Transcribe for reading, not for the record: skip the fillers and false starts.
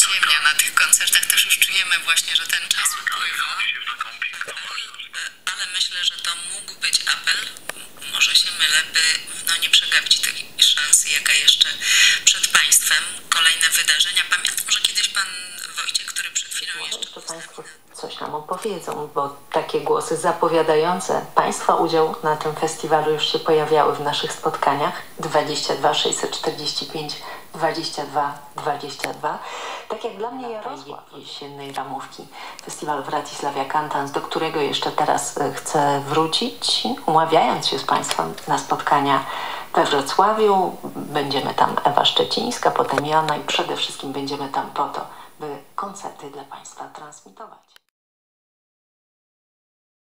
przyjemnie na tych koncertach. Też już czujemy właśnie, że ten czas upływa. Ale myślę, że to mógł być apel, może się mylę, by nie przegapić tej szansy, jaka jeszcze przed Państwem. Kolejne wydarzenia. Pamiętam, że kiedyś Pan Wojciech, który przed chwilą jeszcze... Państwo coś nam opowiedzą, bo takie głosy zapowiadające Państwa udział na tym festiwalu już się pojawiały w naszych spotkaniach. 22 645 22 22. Tak jak dla mnie Jarosław jesiennej ramówki festiwalu Wratysławia Cantans, do którego jeszcze teraz chcę wrócić, umawiając się z Państwem na spotkania we Wrocławiu. Będziemy tam Ewa Szczecińska, potem Joanna i przede wszystkim będziemy tam po to, by koncerty dla Państwa transmitować.